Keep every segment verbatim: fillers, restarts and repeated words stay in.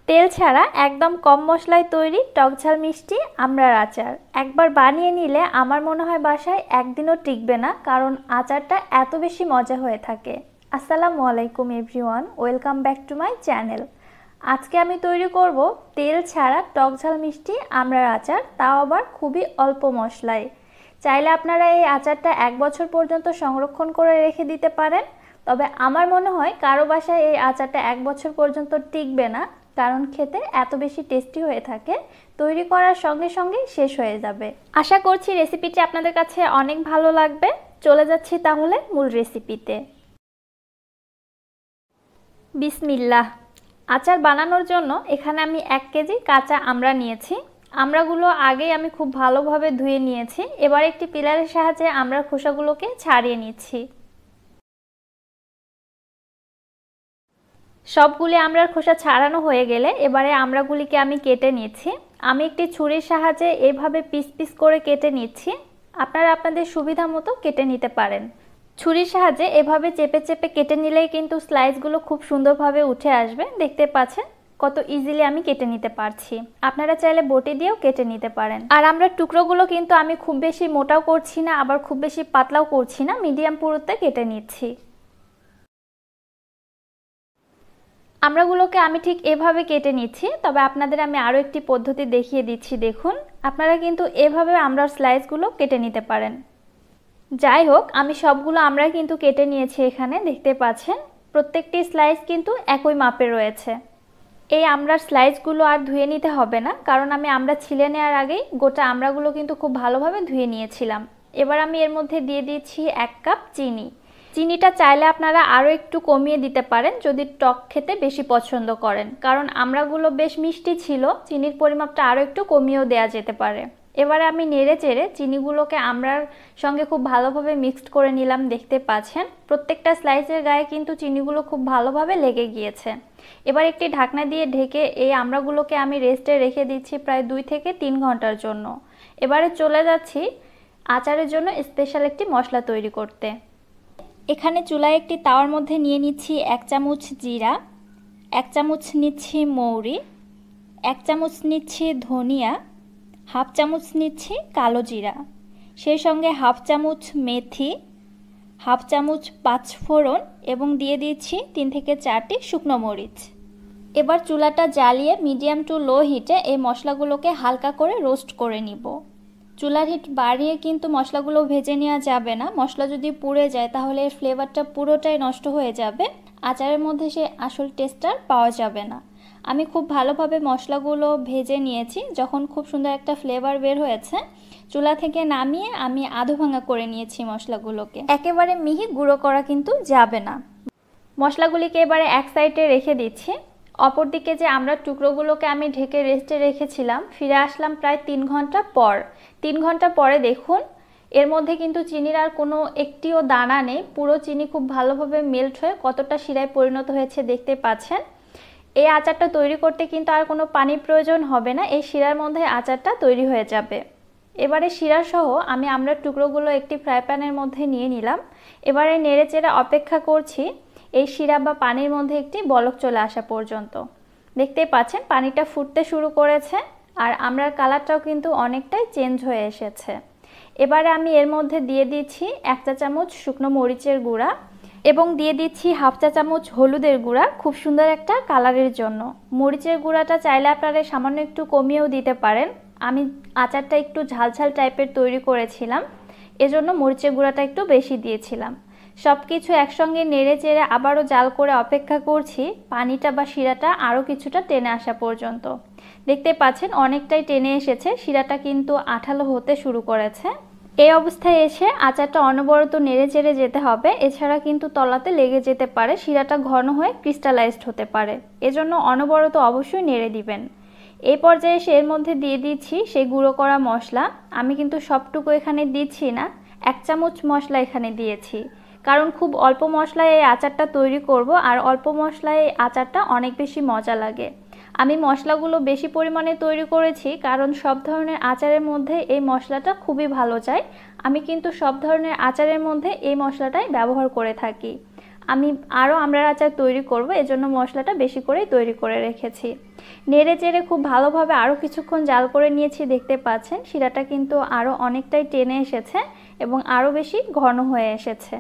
তেল ছাড়া একদম কম মশলায় তৈরি টকঝাল মিষ্টি আমড়ার আচার একবার বানিয়ে নিলে আমার মনে হয় বাসায় একদিনও টিকবে না, কারণ আচারটা এত বেশি মজা হয়ে থাকে। আসসালামু আলাইকুম everyone, welcome back to my channel. আজকে আমি তৈরি করব তেল ছাড়া টকঝাল মিষ্টি আমড়ার আচার, তাও আবার খুবই অল্প মশলায়। চাইলে আপনারা এই আচারটা এক বছর পর্যন্ত সংরক্ষণ করে রেখে দিতে পারেন, তবে আমার মনে হয় কারো বাসায় এই আচারটা এক বছর পর্যন্ত টিকবে না, কারণ খেতে এত বেশি টেস্টি হয়ে থাকে, তৈরি করার সঙ্গে সঙ্গে শেষ হয়ে যাবে। আশা করছি রেসিপিটি আপনাদের কাছে অনেক ভালো লাগবে। চলে যাচ্ছি তাহলে মূল রেসিপিতে। বিসমিল্লাহ। আচার বানানোর জন্য এখানে আমি এক কেজি কাঁচা আমড়া নিয়েছি। আমড়াগুলো আগেই আমি খুব ভালোভাবে ধুয়ে নিয়েছি। এবার একটি পিলারের সাহায্যে আমড়ার খোসাগুলোকে ছাড়িয়ে নিচ্ছি। সবগুলি আমড়ার খোসা ছাড়ানো হয়ে গেলে এবারে আমড়াগুলিকে আমি কেটে নিচ্ছি। আমি একটি ছুরির সাহায্যে এইভাবে পিস পিস করে কেটে নিচ্ছি। আপনারা আপনাদের সুবিধা মতো কেটে নিতে পারেন। ছুরির সাহায্যে এভাবে চেপে চেপে কেটে নিলেই কিন্তু স্লাইসগুলো খুব সুন্দরভাবে উঠে আসবে। দেখতে পাচ্ছেন কত ইজিলি আমি কেটে নিতে পারছি। আপনারা চাইলে বটি দিয়েও কেটে নিতে পারেন। আর আমরা টুকরোগুলো কিন্তু আমি খুব বেশি মোটাও করছি না, আবার খুব বেশি পাতলাও করছি না, মিডিয়াম পুরুত্বে কেটে নিচ্ছি। আমড়াগুলোকে আমি ঠিক এভাবে কেটে নিচ্ছি, তবে আপনাদের আমি আরও একটি পদ্ধতি দেখিয়ে দিচ্ছি। দেখুন, আপনারা কিন্তু এভাবে আমড়ার স্লাইসগুলো কেটে নিতে পারেন। যাই হোক, আমি সবগুলো আমড়া কিন্তু কেটে নিয়েছি। এখানে দেখতে পাচ্ছেন প্রত্যেকটি স্লাইস কিন্তু একই মাপে রয়েছে। এই আমড়ার স্লাইসগুলো আর ধুয়ে নিতে হবে না, কারণ আমি আমড়া ছিলে নেওয়ার আগেই গোটা আমড়াগুলো কিন্তু খুব ভালোভাবে ধুয়ে নিয়েছিলাম। এবার আমি এর মধ্যে দিয়ে দিচ্ছি এক কাপ চিনি। চিনিটা চাইলে আপনারা আরও একটু কমিয়ে দিতে পারেন যদি টক খেতে বেশি পছন্দ করেন, কারণ আমড়াগুলো বেশ মিষ্টি ছিল, চিনির পরিমাপটা আরও একটু কমিয়েও দেওয়া যেতে পারে। এবারে আমি নেড়ে চেড়ে চিনিগুলোকে আমড়ার সঙ্গে খুব ভালোভাবে মিক্সড করে নিলাম। দেখতে পাচ্ছেন প্রত্যেকটা স্লাইসের গায়ে কিন্তু চিনিগুলো খুব ভালোভাবে লেগে গিয়েছে। এবার একটি ঢাকনা দিয়ে ঢেকে এই আমড়াগুলোকে আমি রেস্টে রেখে দিচ্ছি প্রায় দুই থেকে তিন ঘন্টার জন্য। এবারে চলে যাচ্ছি আচারের জন্য স্পেশাল একটি মশলা তৈরি করতে। এখানে চুলায় একটি তাওয়ার মধ্যে নিয়ে নিচ্ছি এক চামচ জিরা, এক চামচ নিচ্ছি মৌরি, এক চামচ নিচ্ছি ধনিয়া, হাফ চামচ নিচ্ছি কালো জিরা, সেই সঙ্গে হাফ চামচ মেথি, হাফ চামচ পাঁচফোড়ন এবং দিয়ে দিচ্ছি তিন থেকে চারটি শুকনো মরিচ। এবার চুলাটা জ্বালিয়ে মিডিয়াম টু লো হিটে এই মশলাগুলোকে হালকা করে রোস্ট করে নিব। চুলার হিট বাড়িয়ে কিন্তু মশলাগুলো ভেজে নেওয়া যাবে না। মশলা যদি পুড়ে যায় তাহলে এর ফ্লেভারটা পুরোটাই নষ্ট হয়ে যাবে, আচারের মধ্যে সে আসল টেস্টটা পাওয়া যাবে না। আমি খুব ভালোভাবে মশলাগুলো ভেজে নিয়েছি। যখন খুব সুন্দর একটা ফ্লেভার বের হয়েছে, চুলা থেকে নামিয়ে আমি আধো ভাঙা করে নিয়েছি মশলাগুলোকে। একেবারে মিহি গুঁড়ো করা কিন্তু যাবে না। মশলাগুলিকে এবারে এক সাইডে রেখে দিচ্ছি। অপরদিকে যে আমরা টুকরোগুলোকে আমি ঢেকে রেস্টে রেখেছিলাম, ফিরে আসলাম প্রায় তিন ঘন্টা পর। তিন ঘন্টা পরে দেখুন এর মধ্যে কিন্তু চিনির আর কোনো একটিও দানা নেই। পুরো চিনি খুব ভালোভাবে মেল্ট হয়ে কতটা শিরায় পরিণত হয়েছে দেখতে পাচ্ছেন। এই আচারটা তৈরি করতে কিন্তু আর কোনো পানির প্রয়োজন হবে না, এই শিরার মধ্যে আচারটা তৈরি হয়ে যাবে। এবারে শিরা সহ আমি আমরা টুকরোগুলো একটি ফ্রাই প্যানের মধ্যে নিয়ে নিলাম। এবারে নেড়ে চেড়ে অপেক্ষা করছি এই শিরা বা পানির মধ্যে একটি বলক চলে আসা পর্যন্ত। দেখতেই পাচ্ছেন পানিটা ফুটতে শুরু করেছে আর আমড়ার কালারটাও কিন্তু অনেকটাই চেঞ্জ হয়ে এসেছে। এবারে আমি এর মধ্যে দিয়ে দিচ্ছি এক চা চামচ শুকনো মরিচের গুঁড়া এবং দিয়ে দিচ্ছি হাফ চা চামচ হলুদের গুঁড়া, খুব সুন্দর একটা কালারের জন্য। মরিচের গুঁড়াটা চাইলে আপনারা সামান্য একটু কমিয়েও দিতে পারেন। আমি আচারটা একটু ঝালঝাল টাইপের তৈরি করেছিলাম, এজন্য মরিচের গুঁড়াটা একটু বেশি দিয়েছিলাম। সব কিছু একসঙ্গে নেড়ে চেড়ে আবারও জাল করে অপেক্ষা করছি পানিটা বা শিরাটা আরও কিছুটা টেনে আসা পর্যন্ত। দেখতে পাচ্ছেন অনেকটাই টেনে এসেছে, শিরাটা কিন্তু আঠালো হতে শুরু করেছে। এই অবস্থায় এসে আচারটা অনবরত নেড়ে চেড়ে যেতে হবে, এছাড়া কিন্তু তলাতে লেগে যেতে পারে, শিরাটা ঘন হয়ে ক্রিস্টালাইজড হতে পারে, এজন্য অনবরত অবশ্যই নেড়ে দিবেন। এই পর্যায়ে এসে এর মধ্যে দিয়ে দিচ্ছি সেই গুঁড়ো করা মশলা। আমি কিন্তু সবটুকু এখানে দিচ্ছি না, এক চামচ মশলা এখানে দিয়েছি, কারণ খুব অল্প মশলায় এই আচারটা তৈরি করব আর অল্প মশলায় এই আচারটা অনেক বেশি মজা লাগে। আমি মশলাগুলো বেশি পরিমাণে তৈরি করেছি কারণ সব ধরনের আচারের মধ্যে এই মশলাটা খুবই ভালো যায়। আমি কিন্তু সব ধরনের আচারের মধ্যে এই মশলাটাই ব্যবহার করে থাকি। আমি আরও আমড়ার আচার তৈরি করব, এজন্য মশলাটা বেশি করেই তৈরি করে রেখেছি। নেড়ে চেড়ে খুব ভালোভাবে আরও কিছুক্ষণ জাল করে নিয়েছি। দেখতে পাচ্ছেন শিরাটা কিন্তু আরও অনেকটাই টেনে এসেছে এবং আরও বেশি ঘন হয়ে এসেছে।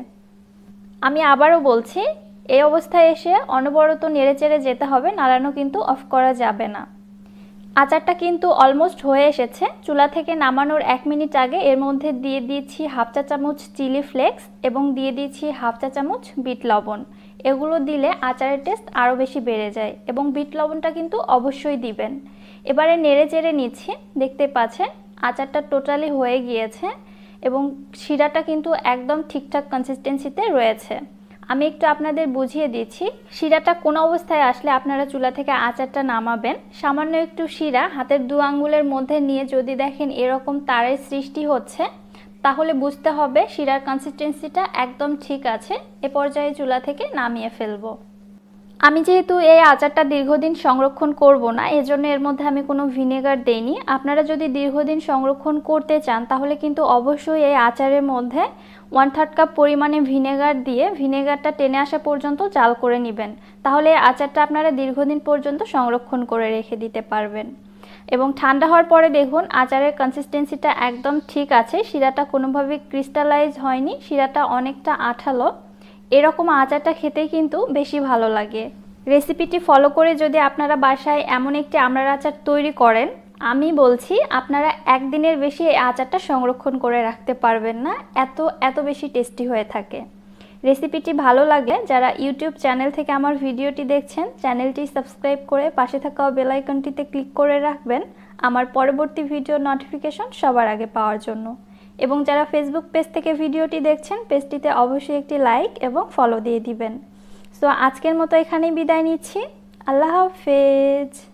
আমি আবারও বলছি, এই অবস্থায় এসে অনবরত নেড়ে চেড়ে যেতে হবে, নাড়ানো কিন্তু অফ করা যাবে না। আচারটা কিন্তু অলমোস্ট হয়ে এসেছে। চুলা থেকে নামানোর এক মিনিট আগে এর মধ্যে দিয়ে দিয়েছি হাফ চা চামচ চিলি ফ্লেক্স এবং দিয়ে দিয়েছি হাফ চা চামচ বিট লবণ। এগুলো দিলে আচারের টেস্ট আরও বেশি বেড়ে যায় এবং বিট লবণটা কিন্তু অবশ্যই দিবেন। এবারে নেড়ে চেড়ে নিচ্ছি। দেখতে পাচ্ছেন আচারটা টোটালি হয়ে গিয়েছে এবং শিরাটা কিন্তু একদম ঠিকঠাক কনসিস্টেন্সিতে রয়েছে। আমি একটু আপনাদের বুঝিয়ে দিচ্ছি শিরাটা কোন অবস্থায় আসলে আপনারা চুলা থেকে আচারটা নামাবেন। সামান্য একটু শিরা হাতের দু আঙ্গুলের মধ্যে নিয়ে যদি দেখেন এরকম তারের সৃষ্টি হচ্ছে, তাহলে বুঝতে হবে শিরার কনসিস্টেন্সিটা একদম ঠিক আছে। এ পর্যায়ে চুলা থেকে নামিয়ে ফেলবো। আমি যেহেতু এই আচারটা দীর্ঘদিন সংরক্ষণ করব না, এজন্য এর মধ্যে আমি কোনো ভিনেগার দেইনি। আপনারা যদি দীর্ঘদিন সংরক্ষণ করতে চান তাহলে কিন্তু অবশ্যই এই আচারের মধ্যে ওয়ান থার্ড কাপ পরিমাণে ভিনেগার দিয়ে ভিনেগারটা টেনে আসা পর্যন্ত জাল করে নেবেন। তাহলে এই আচারটা আপনারা দীর্ঘদিন পর্যন্ত সংরক্ষণ করে রেখে দিতে পারবেন। এবং ঠান্ডা হওয়ার পরে দেখুন আচারের কনসিস্টেন্সিটা একদম ঠিক আছে। শিরাটা কোনোভাবে ক্রিস্টালাইজ হয়নি, শিরাটা অনেকটা আঠালো। এরকম আচারটা খেতেই কিন্তু বেশি ভালো লাগে। রেসিপিটি ফলো করে যদি আপনারা বাসায় এমন একটি আমড়ার আচার তৈরি করেন, আমি বলছি আপনারা একদিনের বেশি এই আচারটা সংরক্ষণ করে রাখতে পারবেন না, এত এত বেশি টেস্টি হয়ে থাকে। রেসিপিটি ভালো লাগলে যারা ইউটিউব চ্যানেল থেকে আমার ভিডিওটি দেখছেন, চ্যানেলটি সাবস্ক্রাইব করে পাশে থাকা বেল আইকনটিতে ক্লিক করে রাখবেন আমার পরবর্তী ভিডিও নোটিফিকেশন সবার আগে পাওয়ার জন্য। এবং যারা ফেসবুক পেজ থেকে ভিডিওটি দেখছেন, পেজটিতে অবশ্যই একটি লাইক এবং ফলো দিয়ে দিবেন। সো আজকের মতো এখানেই বিদায় নিচ্ছি। আল্লাহ হাফেজ।